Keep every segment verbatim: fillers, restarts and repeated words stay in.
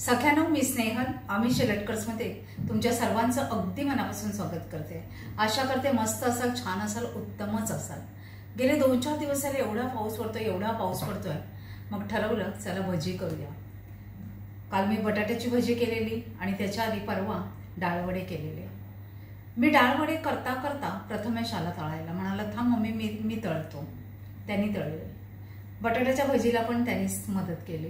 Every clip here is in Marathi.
सगळ्यांना मी स्नेहल आम्ही शेलटकर्समध्ये तुमच्या सर्वांचं अगदी मनापासून स्वागत करते। आशा करते मस्त असाल, छान असाल, उत्तमच असाल। गेले दोन चार दिवस झाले एवढा पाऊस पडतोय एवढा पाऊस पडतोय मग ठरवलं चला भजी करूया। काल मी बटाट्याची भजी केलेली आणि त्याच्या आधी परवा डाळवडे केलेले। मी डाळवडे करता करता प्रथमेश आला तळायला, म्हणाला थांब मम्मी मी मी तळतो। त्यांनी तळले, बटाट्याच्या भजीला पण त्यांनीच मदत केली।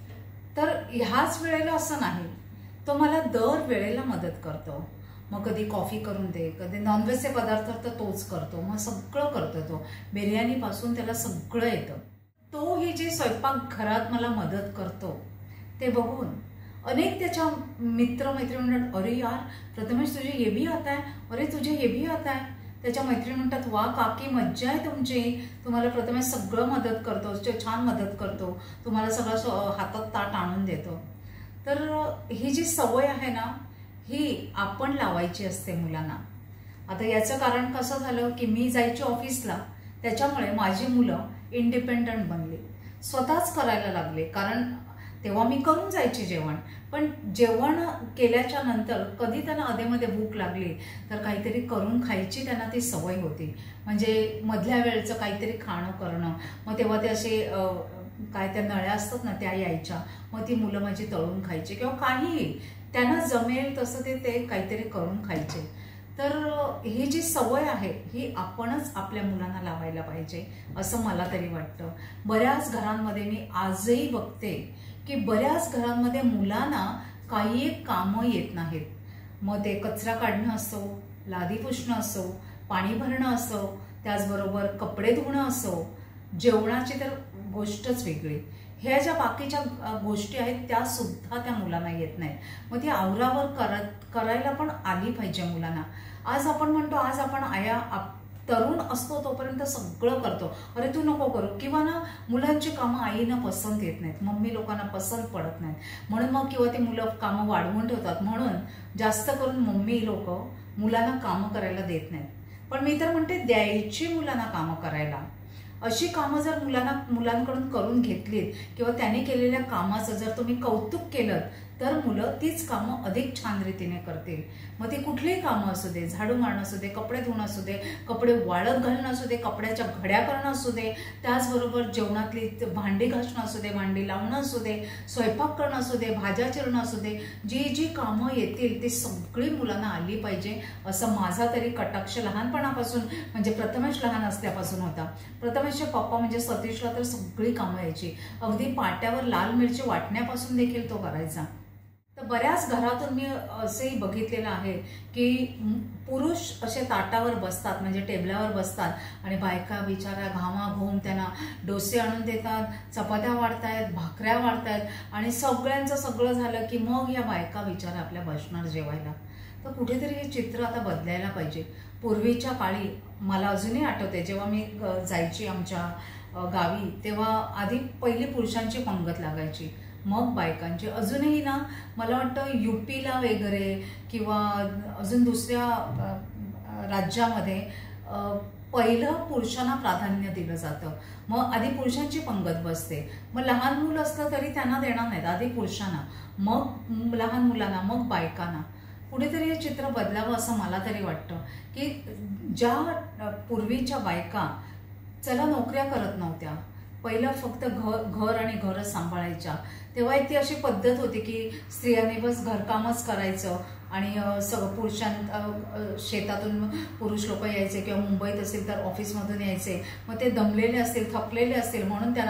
तर ह्याच वेळेला असं नाही, तो मला दर वेळेला मदत करतो। मग कधी कॉफी करून दे, कधी नॉनव्हेजचे पदार्थ तर तोच करतो, मग सगळं करतो तो, बिर्याणी पासून त्याला सगळं येतं। तो ही जे स्वयंपाक घरात मला मदत करतो ते बघून अनेक त्याच्या मित्र मैत्रिणी म्हणतात अरे यार प्रथमेश तुझे हे भी आता है, अरे तुझे हे भी आता है। त्याच्या मैत्रिणी म्हणतात वा काकी मज्जा आहे तुमची, तुम्हाला प्रथमेश सगळं मदत करतो, छान मदत करतो, तुम्हाला सगळं हातात ताट आणून देतो। तर ही जी सवय आहे ना ही आपण लावायची असते मुलांना। आता याचं कारण कसं झालं की मी जायची ऑफिसला, त्याच्यामुळे माझी मुलं इंडिपेंडंट बनली, स्वतःच करायला लागले। कारण तेव्हा मी करून जायची जेवण, पण जेवण केल्याच्या नंतर कधी त्यांना अधेमध्ये भूक लागली तर काहीतरी करून खायची त्यांना ती सवय होती। म्हणजे मधल्या वेळचं काहीतरी खाणं करणं, मग तेव्हा ते असे काय त्या नळ्या असतात ना त्या यायच्या, मग ती मुलं माझी तळून खायची किंवा काहीही त्यांना जमेल तसं ते ते काहीतरी करून खायचे। तर ही जी सवय आहे ही आपणच आपल्या मुलांना लावायला पाहिजे असं मला तरी वाटतं। बऱ्याच घरांमध्ये मी आजही बघते की बऱ्याच घरांमध्ये मुलांना काही एक कामं येत नाहीत। मग ते कचरा काढणं असो, लादी पुसणं असो, पाणी भरणं असो, त्याचबरोबर कपडे धुणं असो, जेवणाची तर गोष्टच वेगळी। ह्या ज्या बाकीच्या गोष्टी आहेत त्या सुद्धा त्या मुलांना येत नाहीत। मग ती आवरावर करत करायला पण आली पाहिजे मुलांना। आज आपण म्हणतो आज आपण आया तरुण असतो तोपर्यंत सगळं करतो, अरे तू नको करू, किंवा ना मुलांची कामं आईना पसंत येत नाहीत, मम्मी लोकांना पसंत पडत नाहीत, म्हणून मग किंवा ती मुलं कामं वाढवून ठेवतात, म्हणून जास्त करून मम्मी लोक मुलांना कामं करायला देत नाहीत। पण मी तर म्हणते द्यायची मुलांना कामं करायला। अशी कामं जर मुलांना मुलांकडून करून घेतलीत किंवा त्यांनी केलेल्या कामाचं जर तुम्ही कौतुक केलं तर मुलं तीच कामं अधिक छान रीतीने करतील। मग ती कुठलीही कामं असू दे, झाडू मारणं असू दे, कपडे धुणं असू दे, कपडे वाळत घालणं असू दे, कपड्याच्या घड्या करणं असू दे, त्याचबरोबर जेवणातली भांडी घासणं असू दे, भांडी लावणं असू दे, स्वयंपाक करणं असू दे, भाज्या चिरणं असू दे, जी जी कामं येतील ती सगळी मुलांना आली पाहिजे असं माझा तरी कटाक्ष लहानपणापासून, म्हणजे प्रथमेश लहान असल्यापासून होता। प्रथमेशचे पप्पा म्हणजे सतीशला तर सगळी कामं यायची, अगदी पाट्यावर लाल मिरची वाटण्यापासून देखील तो करायचा। तर बऱ्याच घरातून मी असेही बघितलेलं आहे की पुरुष असे ताटावर बसतात, म्हणजे टेबलावर बसतात आणि बायका बिचारा घामाघूम त्यांना डोसे आणून देतात, चपात्या वाढतायत, भाकऱ्या वाढतायत आणि सगळ्यांचं सगळं झालं की मग या बायका बिचारा आपल्या बसणार जेवायला। तर कुठेतरी हे चित्र आता बदलायला पाहिजे। पूर्वीच्या काळी मला अजूनही आठवते जेव्हा मी जायची आमच्या गावी तेव्हा आधी पहिली पुरुषांची पंगत लागायची, मग बायकांची। अजूनही ना मला वाटतं यूपीला वगैरे किंवा अजून दुसऱ्या राज्यामध्ये पहिलं पुरुषांना प्राधान्य दिलं जातं, मग आधी पुरुषांची पंगत बसते, मग लहान मुलं असलं तरी त्यांना देणार नाहीत, आधी पुरुषांना, मग लहान मुलांना, मग बायकांना। कुठेतरी हे चित्र बदलावं असं मला तरी वाटतं की ज्या पूर्वीच्या बायका चला नोकऱ्या करत नव्हत्या, पहिलं फक्त घर घर आणि घरच सांभाळायच्या, तेव्हा एक ती अशी पद्धत होती की स्त्रियांनी बस घरकामच करायचं आणि सगळं पुरुषां शेतातून पुरुष लोक यायचे किंवा मुंबईत असेल तर ऑफिसमधून यायचे, मग ते दमलेले असतील, थकलेले असतील, म्हणून त्यांना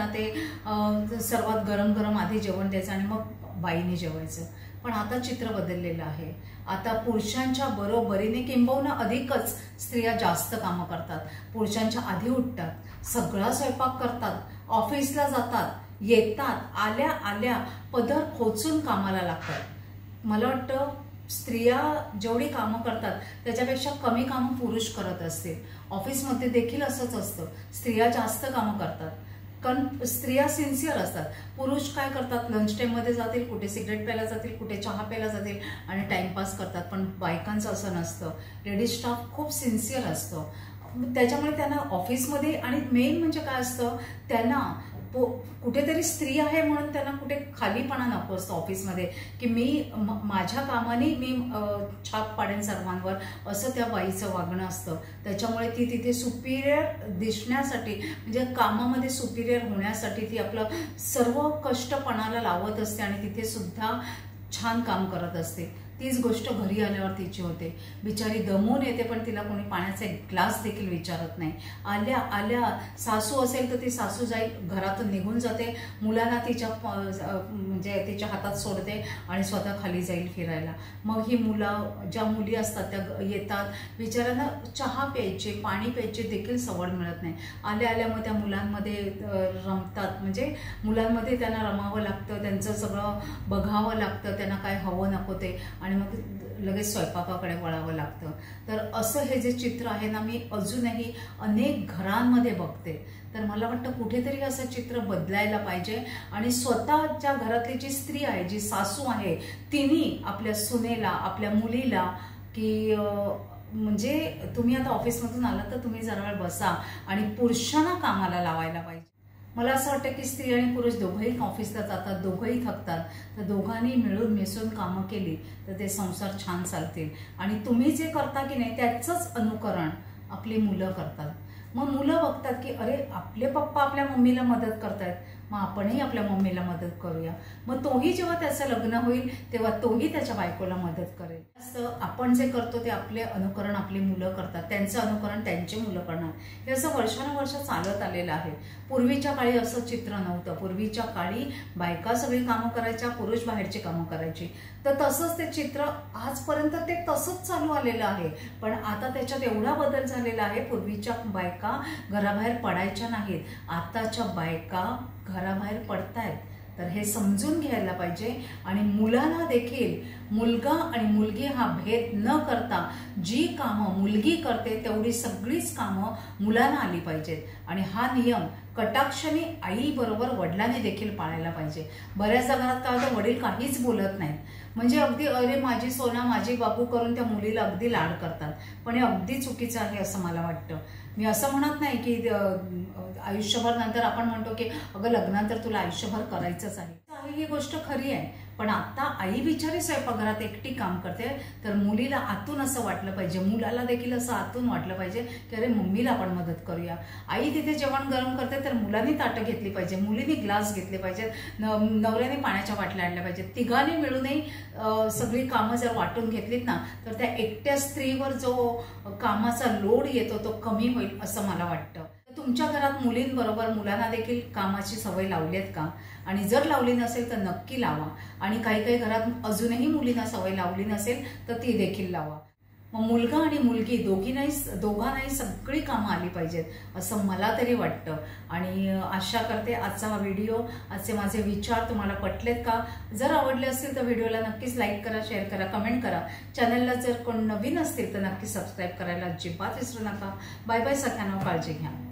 ते सर्वात गरम गरम आधी जेवण द्यायचं आणि मग बाईने जेवायचं। पण आता चित्र बदललेलं आहे, आता पुरुषांच्या बरोबरीने किंबहुना अधिकच स्त्रिया जास्त कामं करतात, पुरुषांच्या आधी उठतात, सगळा स्वयंपाक करतात, ऑफिसला जातात, येतात, आल्या आल्या पदर खोचून कामाला लागतात। मला वाटतं स्त्रिया जेवढी कामं करतात त्याच्यापेक्षा कमी कामं पुरुष करत असतील। ऑफिसमध्ये देखील असंच असतं, स्त्रिया जास्त कामं करतात कारण स्त्रिया सिन्सिअर असतात। पुरुष काय करतात, लंच टाईममध्ये जातील, कुठे सिगरेट प्यायला जातील, कुठे चहा प्यायला जातील आणि टाइमपास करतात, पण बायकांचं असं नसतं। लेडीज स्टाफ खूप सिन्सिअर असतो, त्याच्यामुळे त्यांना ऑफिसमध्ये आणि मेन म्हणजे काय असतं, त्यांना कुठेतरी स्त्री आहे म्हणून त्यांना कुठे खालीपणा नको असतो ऑफिसमध्ये, की मी माझ्या कामाने मी छाप पाडेन सर्वांवर, असं त्या बाईचं वागणं असतं. त्याच्यामुळे ती तिथे सुपिरियर दिसण्यासाठी, म्हणजे कामामध्ये सुपिरियर होण्यासाठी ती आपलं सर्व कष्ट पणाला लावत असते आणि तिथे सुद्धा छान काम करत असते. तीच गोष्ट घरी आल्यावर तिची होते. बिचारी दमून येते, पण तिला कोणी पाण्याचा एक ग्लास देखील विचारत नाही. आल्या आल्या सासू असेल तर ती सासू जाईल, घरातून निघून जाते, मुलांना तिच्या म्हणजे तिच्या हातात सोडते आणि स्वतः खाली जाईल फिरायला. मग ही मुलं, ज्या मुली असतात त्या येतात, बिचाऱ्यांना चहा प्यायचे, पाणी प्यायचे देखील सवड मिळत नाही. आल्या आल्या मग त्या मुलांमध्ये रमतात, म्हणजे मुलांमध्ये त्यांना रमावं लागतं, त्यांचं सगळं बघावं लागतं, त्यांना काय हवं नको ते, आणि मग लगेच स्वयंपाकाकडे वळावं लागतं. तर असं हे जे चित्र आहे ना, मी अजूनही अनेक घरांमध्ये बघते. तर मला वाटतं कुठेतरी असं चित्र बदलायला पाहिजे आणि स्वतःच्या घरातली जी स्त्री आहे, जी सासू आहे, तिने आपल्या सुनेला, आपल्या मुलीला की म्हणजे तुम्ही आता ऑफिसमधून आला तर तुम्ही जरा वेळ बसा आणि पुरुषांना कामाला लावायला पाहिजे. मला असं वाटतं की स्त्री आणि पुरुष दोघंही ऑफिसला जातात, दोघंही थकतात, तर दोघांनी मिळून मिसळून कामं केली तर ते संसार छान चालतील. आणि तुम्ही जे करता की नाही त्याचंच अनुकरण आपली मुलं करतात. मग मुलं बघतात की अरे आपले पप्पा आपल्या मम्मीला मदत करतायत, मग आपणही आपल्या मम्मीला मदत करूया. मग तोही जेव्हा त्याचं लग्न होईल तेव्हा तोही त्याच्या बायकोला मदत करेल. असं आपण जे करतो ते आपले अनुकरण आपली मुलं करतात, त्यांचं अनुकरण त्यांची मुलं करणार. हे असं वर्षानुवर्ष चालत आलेलं आहे. पूर्वीच्या काळी असं चित्र नव्हतं. पूर्वीच्या काळी बायका सगळी कामं करायच्या, पुरुष बाहेरची कामं करायची. तर तसंच ते चित्र आजपर्यंत ते तसंच चालू आलेलं आहे. पण आता त्याच्यात एवढा बदल झालेला आहे. पूर्वीच्या बायका घराबाहेर पडायच्या नाहीत, आताच्या बायका घराबाहेर पडतायत. तर हे समजून घ्यायला पाहिजे. आणि मुलांना देखील मुलगा आणि मुलगी हा भेद न करता जी कामं मुलगी करते तेवढी सगळीच कामं मुलांना आली पाहिजेत. आणि हा नियम कटाक्षाने आई बरोबर वडिलांनी देखील पाळायला पाहिजे. बऱ्याचदा घरात काय होतं, वडील काहीच बोलत नाहीत, म्हणजे अगदी अरे माझी सोना माझी बाबू करून त्या मुलीला अगदी लाड करतात. पण हे अगदी चुकीचं आहे असं मला वाटतं. मी असं म्हणत नाही की आयुष्यभर नंतर आपण म्हणतो की अगं लग्नानंतर तुला आयुष्यभर करायचंच आहे, ही गोष्ट खरी आहे. पण आता आई बिचारी स्वयंपाकघरात एकटी काम करते, तर मुलीला आतून असं वाटलं पाहिजे, मुलाला देखील असं आतून वाटलं पाहिजे की अरे मम्मीला आपण मदत करूया. आई तिथे जेवण गरम करते तर मुलांनी ताटं घेतली पाहिजे, मुलींनी ग्लास घेतले पाहिजेत, नवऱ्याने पाण्याच्या बाटल्या आणल्या पाहिजेत. तिघांनी मिळूनही सगळी कामं जर वाटून घेतलीत ना तर त्या एकट्या स्त्रीवर जो कामाचा लोड येतो तो कमी होईल असं मला वाटतं. तुमच्या घरात मुलींबरोबर मुलांना देखील कामाची सवय लावली आहेत का? आणि जर लावली नसेल तर नक्की लावा. आणि काही काही घरात अजूनही मुलींना सवय लावली नसेल तर ती देखील लावा. मग मुलगा आणि मुलगी दोघींनाही दोघांनाही सगळी कामं आली पाहिजेत असं मला तरी वाटतं. आणि आशा करते आजचा हा व्हिडिओ, आजचे माझे विचार तुम्हाला पटलेत का? जर आवडले असतील तर व्हिडिओला नक्कीच लाईक करा, शेअर करा, कमेंट करा. चॅनलला जर कोण नवीन असतील तर नक्की सबस्क्राईब करायला अजिबात विसरू नका. बाय बाय सगळ्यांना, काळजी घ्या.